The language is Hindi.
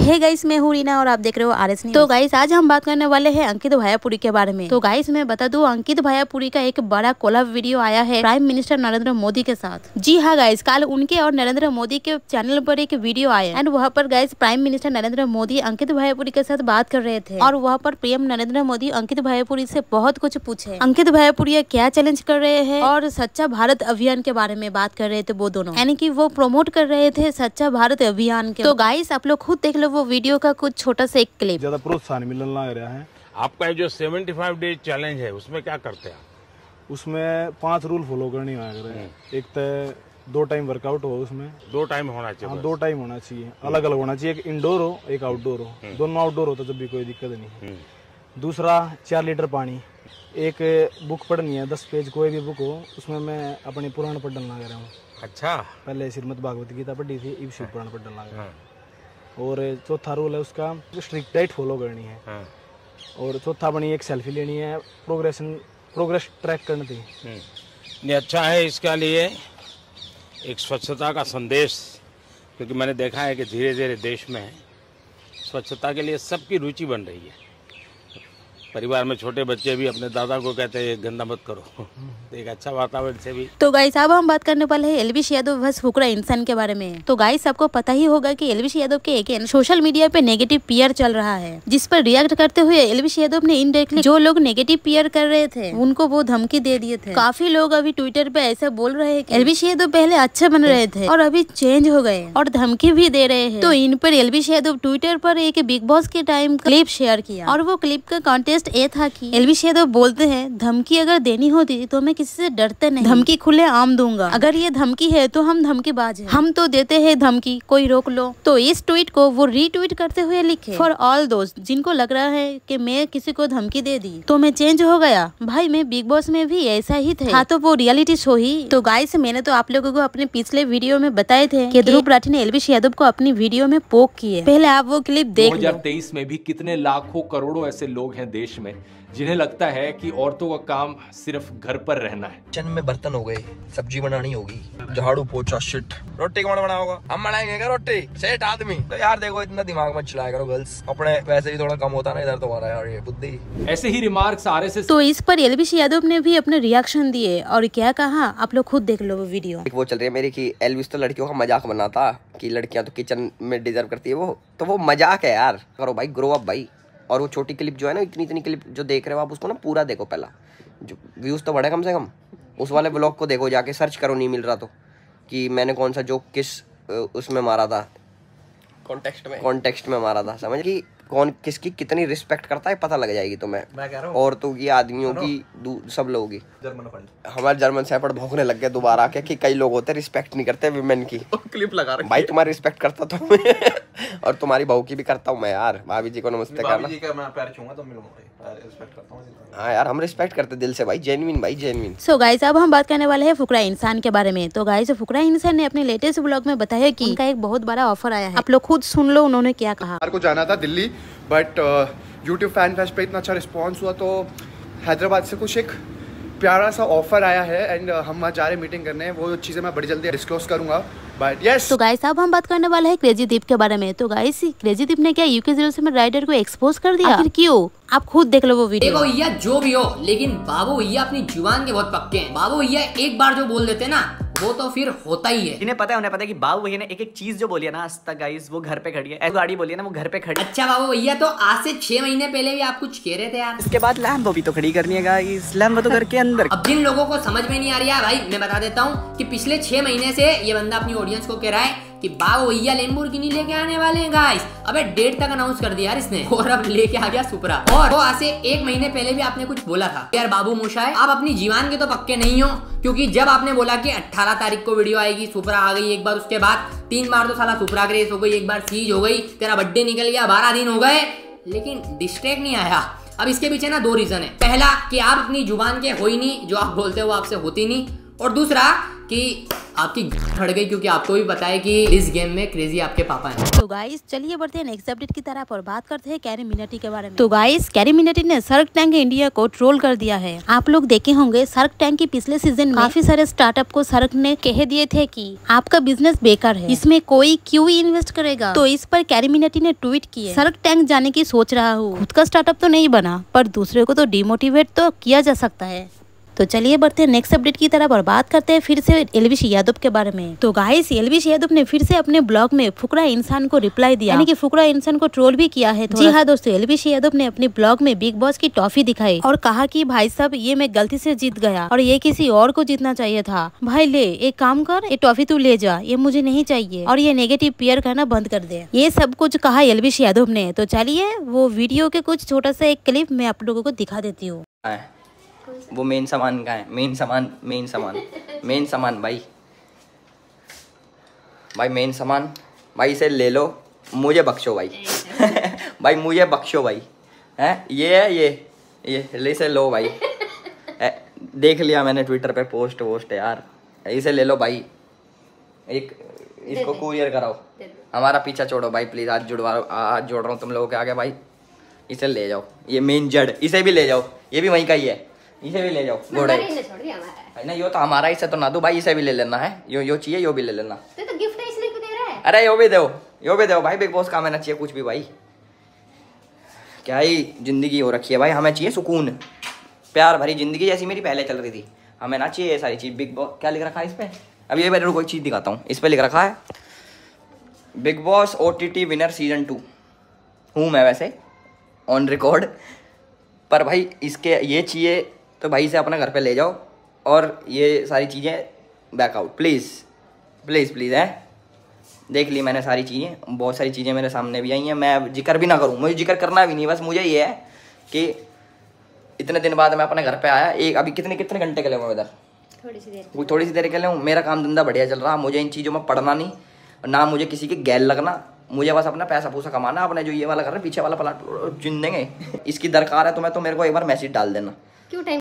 हे गाइस, मैं हूँ रीना और आप देख रहे हो RS न्यूज़। तो गाइस, आज हम बात करने वाले हैं अंकित भायापुरी के बारे में। तो गाइस, मैं बता दूं, अंकित भायापुरी का एक बड़ा कोलैब वीडियो आया है प्राइम मिनिस्टर नरेंद्र मोदी के साथ। जी हाँ गाइस, कल उनके और नरेंद्र मोदी के चैनल पर एक वीडियो आया एंड वहाँ पर guys prime minister Narendra Modi Ankit Bhayapuri के साथ बात कर रहे थे और वहाँ पर पीएम नरेंद्र मोदी अंकित भायापुरी से बहुत कुछ पूछे। अंकित भायापुरी क्या चैलेंज कर रहे हैं और सच्चा भारत अभियान के बारे में बात कर रहे थे वो दोनों, यानी कि वो प्रमोट कर रहे थे सच्चा भारत अभियान के। तो गाइस, आप लोग खुद देख लो वो वीडियो का कुछ छोटा सा एक क्लिप। ज्यादा प्रोत्साहन मिलना लग रहा है। आपका जो 75 डेज चैलेंज है उसमें क्या करते हैं? उसमें 5 रूल फॉलो करनी है। एक तो 2 टाइम वर्कआउट हो, उसमें 2 टाइम होना चाहिए। हाँ, 2 टाइम होना चाहिए, अलग अलग होना चाहिए। एक इंडोर हो, एक आउटडोर हो। दोनों आउटडोर हो तो जब भी कोई दिक्कत नहीं। दूसरा 4 लीटर पानी। एक बुक पढ़नी है, 10 पेज कोई भी बुक हो, उसमें मैं अपने पुराण पढ़ डालना लग रहा हूँ। अच्छा, पहले श्रीमद् भागवत गीता पढ़ी थी, अब शिव पुराण पढ़ डालना लग रहा हूँ। और चौथा रूल है उसका स्ट्रिक्ट डाइट फॉलो करनी है। और चौथा बनी एक सेल्फी लेनी है, प्रोग्रेस ट्रैक करनी थी। ये अच्छा है। इसके लिए एक स्वच्छता का संदेश, क्योंकि मैंने देखा है कि धीरे धीरे देश में स्वच्छता के लिए सबकी रुचि बन रही है। परिवार में छोटे बच्चे भी अपने दादा को कहते हैं गंदा मत करो। तो एक अच्छा वातावरण से भी। तो गाइस, अब हम बात करने वाले हैं एलवीश यादव वर्सेस फुकरा इंसान के बारे में। तो गाइस, आपको पता ही होगा कि एलवीश यादव के अगेंस्ट सोशल मीडिया पे नेगेटिव पीआर चल रहा है, जिस पर रिएक्ट करते हुए एलवीश यादव ने इनडायरेक्टली जो लोग नेगेटिव पीआर कर रहे थे उनको वो धमकी दे दिए थे। काफी लोग अभी ट्विटर पे ऐसा बोल रहे हैं कि एलवीश यादव पहले अच्छे बन रहे थे और अभी चेंज हो गए और धमकी भी दे रहे हैं। तो इन पर एलवीश यादव ट्विटर पर एक बिग बॉस के टाइम क्लिप शेयर किया और वो क्लिप का कॉन्टेस्ट ये था कि एलवीश यादव बोलते हैं, धमकी अगर देनी होती तो मैं किसी से डरते नहीं, धमकी खुले आम दूंगा। अगर ये धमकी है तो हम धमकीबाज हैं, हम तो देते हैं धमकी, कोई रोक लो। तो इस ट्वीट को वो रीट्वीट करते हुए लिखे, फॉर ऑल दोस्त जिनको लग रहा है कि मैं किसी को धमकी दे दी तो मैं चेंज हो गया, भाई मैं बिग बॉस में भी ऐसा ही था तो वो रियलिटी शो ही। तो गाइस, मैंने तो आप लोगों को अपने पिछले वीडियो में बताए थे कि ध्रुव राठी ने एलवीश यादव को अपनी वीडियो में पोक किए। पहले आप वो क्लिप देख लो। 2023 में भी कितने लाखों करोड़ों ऐसे लोग हैं देश में जिन्हें लगता है कि औरतों का काम सिर्फ घर पर रहना है। किचन में बर्तन हो गए, सब्जी बनानी होगी, झाड़ू पोछा, शिट, रोटी कौन बना होगा? हम बनाएंगे क्या रोटी? सेठ आदमी। तो यार देखो, इतना दिमाग मत चलाया करो गर्ल्स, अपने वैसे भी थोड़ा कम होता ना इधर तुम्हारा यार ये बुद्धि। ऐसे ही रिमार्क्स RSS। तो इस पर एलवीश यादव ने भी अपने रिएक्शन दिए और क्या कहा, आप लोग खुद देख लो वो वीडियो। वो चल रही है मेरी कि एलविस तो लड़कियों का मजाक बनाता कि लड़कियां तो किचन में डिजर्व करती है, वो मजाक है यार। करो भाई, ग्रो अप भाई। और वो छोटी क्लिप जो है ना, इतनी क्लिप जो देख रहे हो आप, उसको ना पूरा देखो। पहला जो व्यूज तो बढ़े कम से कम, उस वाले ब्लॉग को देखो, जाके सर्च करो, नहीं मिल रहा तो, कि मैंने कौन सा जोक किस उसमें मारा था, कॉन्टेक्स्ट में मारा था। समझ कि कौन किसकी कितनी रिस्पेक्ट करता है, पता लग जाएगी तुम्हें। मैं कह रहा हूं औरतों की, आदमियों की, सब लोगों की। हमारे जर्मन शेफर्ड भौंकने लग गए दोबारा के कि कई लोग होते रिस्पेक्ट नहीं करते विमेन की। क्लिप लगा रखी भाई, तुम्हारी रिस्पेक्ट करता तो मैं और तुम्हारी बहू की भी करता हूँ मैं यार। भाभी जी को नमस्ते करना। जी का मैं पैर छूंगा तो मिलूंगा, रिस्पेक्ट करता हूं। हाँ यार, हम रिस्पेक्ट करते दिल से भाई, जेन्युइन भाई, जेन्युइन। सो गाइस, अब हम बात करने वाले हैं फुकरा इंसान के बारे में। तो गाइस, फुकरा इंसान ने अपने लेटेस्ट ब्लॉग में बताया कि उनका एक बहुत बड़ा ऑफर आया है। आप लोग खुद सुन लो उन्होंने क्या कहा। को जाना था Delhi, but YouTube fan fest पे इतना अच्छा रिस्पॉन्स हुआ तो हैदराबाद से कुछ एक प्यारा सा ऑफर आया है एंड हम वहाँ जा रहे मीटिंग करने। वो चीज़ें मैं बड़ी जल्दी डिस्क्लोज करूंगा, बट यस। तो गाइस, अब हम बात करने वाले हैं क्रेजी दीप के बारे में। तो गाइस, क्रेजी दीप ने क्या UK07 राइडर को एक्सपोज कर दिया? आखिर क्यों? आप खुद देख लो वो वीडियो। देखो भैया, जो भी हो, लेकिन बाबू भैया अपनी जुबान के बहुत पक्के हैं। बाबू भैया एक बार जो बोल देते ना, वो तो फिर होता ही है। इन्हें पता है कि बाबू भैया ने एक चीज जो बोली है ना आज तक गाइस, वो घर पे खड़ी है। गाड़ी बोली है ना, वो घर पे खड़ी। अच्छा बाबू भैया, तो आज से 6 महीने पहले भी आप कुछ कह रहे थे यार। इसके बाद लैम्बो भी तो खड़ी करनी है गाइस, लैम्बो तो घर के अंदर। अब जिन लोगों को समझ में नहीं आ रही है भाई, मैं बता देता हूँ कि पिछले 6 महीने से ये बंदा अपनी ऑडियंस को कह रहा है कि बाबू भैया लैम्बोर्गिनी लेके आने वाले हैं गाइस। अबे डेट तक अनाउंस कर दिया यार इसने, और अब लेके आ गया सुपरा। और वो आज से 1 महीने पहले भी आपने कुछ बोला था यार बाबू मोशाय, आप अपनी जीवान के तो पक्के नहीं हो, क्योंकि जब आपने बोला कि 18 तारीख को वीडियो आएगी, सुपरा आ गई एक बार, उसके बाद 3 बार तो साला सुपरा ग्रेस हो गई, एक बार सीज हो गई, तेरा बर्थडे निकल गया, 12 दिन हो गए, लेकिन डिस्ट्रैक्ट नहीं आया। अब इसके पीछे ना 2 रीजन है। पहला कि आप अपनी जुबान के हो ही नहीं, जो आप बोलते हो वो आपसे होती नहीं। और दूसरा कि आपकी हट गई क्योंकि आपको भी पता है कि इस गेम में क्रेजी आपके पापा हैं। तो गाइस चलिए बढ़ते हैं नेक्स्ट अपडेट की तरफ और बात करते हैं कैरी मिनाटी के बारे में। तो गाइस कैरी मिनाटी ने शार्क टैंक इंडिया को ट्रोल कर दिया है। आप लोग देखे होंगे शार्क टैंक की पिछले सीजन में काफी सारे स्टार्टअप को शार्क ने कह दिए थे कि आपका बिजनेस बेकार है, इसमें कोई क्यों इन्वेस्ट करेगा। तो इस पर कैरी मिनाटी ने ट्वीट किया, शार्क टैंक जाने की सोच रहा हूँ, खुद का स्टार्टअप तो नहीं बना पर दूसरे को तो डिमोटिवेट तो किया जा सकता है। तो चलिए बढ़ते हैं नेक्स्ट अपडेट की तरफ और बात करते हैं फिर से एलविश यादव के बारे में। तो गाइस एलविश यादव ने फिर से अपने ब्लॉग में फुकरा इंसान को रिप्लाई दिया, यानी कि फुकरा इंसान को ट्रोल भी किया है। जी हाँ दोस्तों, एलविश यादव ने अपने ब्लॉग में बिग बॉस की ट्रॉफी दिखाई और कहा कि भाई साहब ये मैं गलती से जीत गया और ये किसी और को जीतना चाहिए था। भाई ले एक काम कर, ये ट्रॉफी तू ले जा, ये मुझे नहीं चाहिए और ये नेगेटिव पीयर करना बंद कर दे। ये सब कुछ कहा एलविश यादव ने। तो चलिए वो वीडियो के कुछ छोटा सा एक क्लिप मैं आप लोगों को दिखा देती हूँ। वो मेन सामान का है, मेन सामान भाई मेन सामान भाई, इसे ले लो, मुझे बख्शो भाई भाई मुझे बख्शो भाई। हैं ये है, ये ले से लो भाई। देख लिया मैंने ट्विटर पे पोस्ट है यार, इसे ले लो भाई, एक इसको कुरियर कराओ, हमारा पीछा छोड़ो भाई प्लीज, हाथ जोड़ रहा हूँ तुम लोगों के आगे भाई, इसे ले जाओ। ये मेन जड़, इसे भी ले जाओ, ये भी वहीं का ही है, इसे भी ले जाओ। घोड़े ना, यो तो हमारा, इसे तो ना दो भाई, इसे भी ले लेना है, यो चाहिए, यो भी ले लेना। तो गिफ्ट इसलिए क्यों दे रहा है? अरे यो भी दो भाई, बिग बॉस का हमें ना चाहिए कुछ भी भाई, क्या ही जिंदगी हो रखी है भाई, हमें चाहिए सुकून, प्यार भरी जिंदगी जैसी मेरी पहले चल रही थी, हमें ना चाहिए ये सारी चीज। बिग बॉस क्या लिख रखा है इस पे, अब ये मैंने कोई चीज दिखाता हूँ, इस पे लिख रखा है Bigg Boss OTT winner season 2 हूँ मैं वैसे ऑन रिकॉर्ड, पर भाई इसके ये चाहिए तो भाई से अपने घर पे ले जाओ और ये सारी चीज़ें बैकआउट प्लीज़ है। देख ली मैंने सारी चीज़ें, बहुत सारी चीज़ें मेरे सामने भी आई हैं, मैं जिक्र भी ना करूँ, मुझे जिक्र करना भी नहीं, बस मुझे ये है कि इतने दिन बाद मैं अपने घर पे आया, एक अभी कितने घंटे के लिए हूँ इधर, थोड़ी सी देर के लिए हूँ, मेरा काम धंधा बढ़िया चल रहा, मुझे इन चीज़ों में पढ़ना नहीं, ना मुझे किसी के गैल लगना, मुझे बस अपना पैसा पूसा कमाना, अपने जो ये वाला कर रहे पीछे वाला प्लाट चुन देंगे, इसकी दरकार है तो मैं तो मेरे को एक बार मैसेज डाल देना।